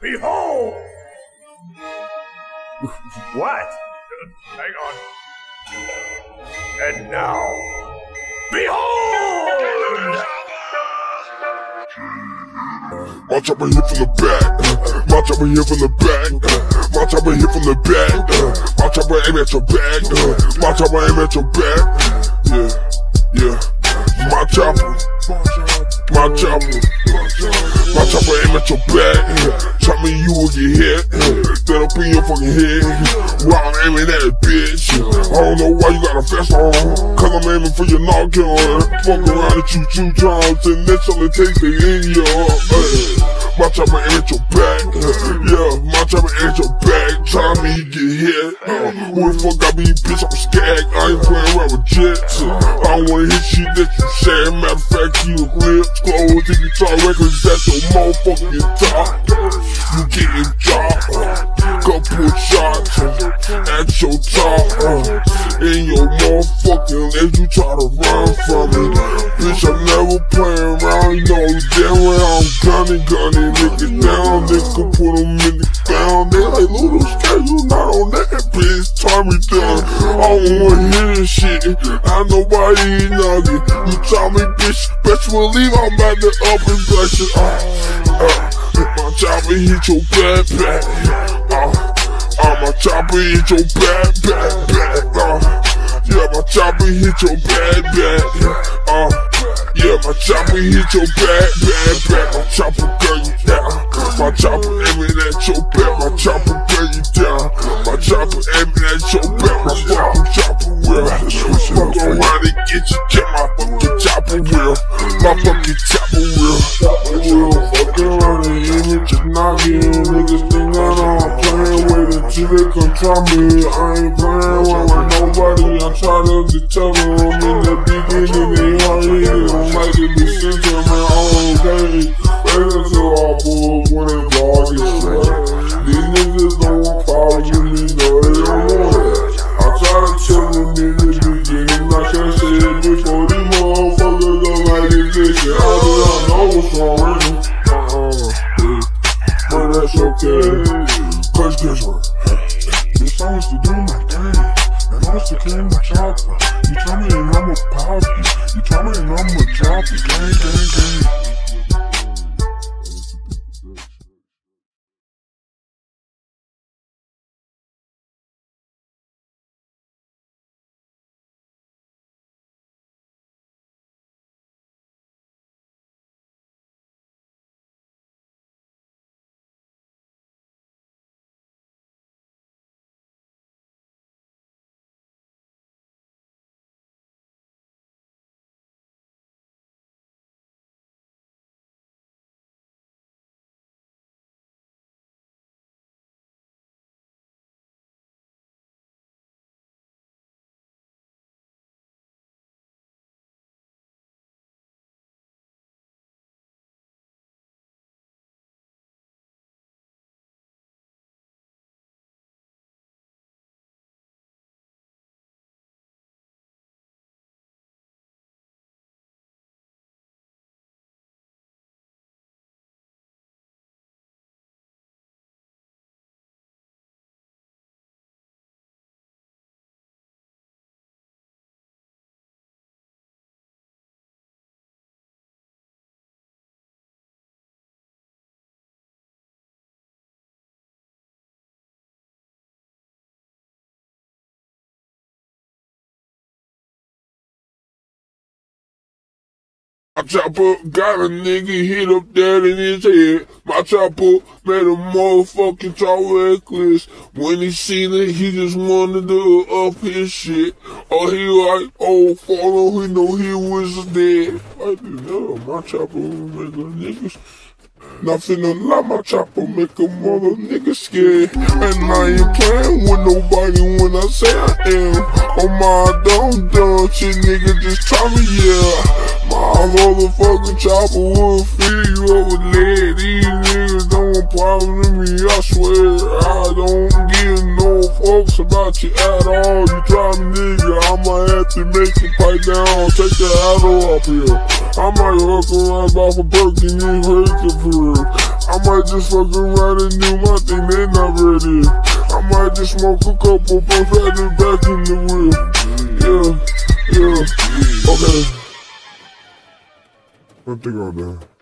Behold! What? Hang on. And now, behold! My chopper here from the back. My chopper here from the back. My chopper here from the back. My chopper aim at your back. My chopper aim at your back. Yeah. My chopper. My chopper. My chopper aim at your back. Chop me, you will get hit. That up in your fucking head. While I'm aiming at a bitch. I don't know why you got a vest on. Cause I'm aiming for your noggin. Fuck around and choo-choo times. And that's all it takes to end your. My chopper aim at your back. Yeah, my chopper aim at your back. Try me, you get hit. Who the fuck got me, bitch? I'm skag. I ain't playing around with jets. I don't wanna hit shit that you said. Matter of fact, you lips closed. If you talk records at your motherfucking top, you getting dropped. Couple shots at your top. In your motherfucking legs, you try to run from me. Bitch, I'm never playing around. You know you damn well I'm gunning. Niggas down, nigga put them in the ground. They like, little scare, you not on that bitch. Turn me down. I don't wanna hear this shit. I nobody ain't noggin. You tell me, bitch, best believe I'm about to up and bless it. My chopper hit your back. My chopper hit your back. Yeah, my chopper hit your back. Yeah, my chopper hit your back. My chopper gun you down. My chopper aiming at your back. My chopper gun you down. My chopper aiming at your back. My fucking chopper will. Fuck around and get my fucking chopper will. My fucking chopper will. Fuck around and hit your noggin. Niggas think that I'm playing with it till they come try me. I ain't playing with nobody. I'm trying to tell them I'm in the beginning. They already don't like it. Be sensitive, man. Okay. Better to all bulls when they ball get shot. These niggas don't follow me, no, they don't want it. I try to tell them in the beginning, like I said before, these motherfuckers don't like this shit. I do not know what's wrong with me. But that's okay. Cause guess what? This I used to do my thing. And I used to kill my chopper. You tell me and I'ma pop you. You tell me and I'ma drop you. Gang. My chopper got a nigga hit up there in his head. My chopper made a motherfucking talk reckless. When he seen it, he just wanted to up his shit. Oh, he like, oh, follow, he know he was dead. I didn't know my chopper make a niggas. Not finna lie, my chopper make a mother nigga scared. And I ain't playing with nobody when I say I am. Oh my dumb shit, nigga, just try me, yeah. My motherfucking chopper will fill you up with lead. These niggas don't bother me, I swear. I don't give no fucks about you at all. You try me, nigga, I'ma have to make it pipe down, take the auto up here. I might walk around off a burk and get crazy for real. I might just fuck around and do my thing, they not ready. I might just smoke a couple, put that back in the wheel. Yeah, okay. What thing on there?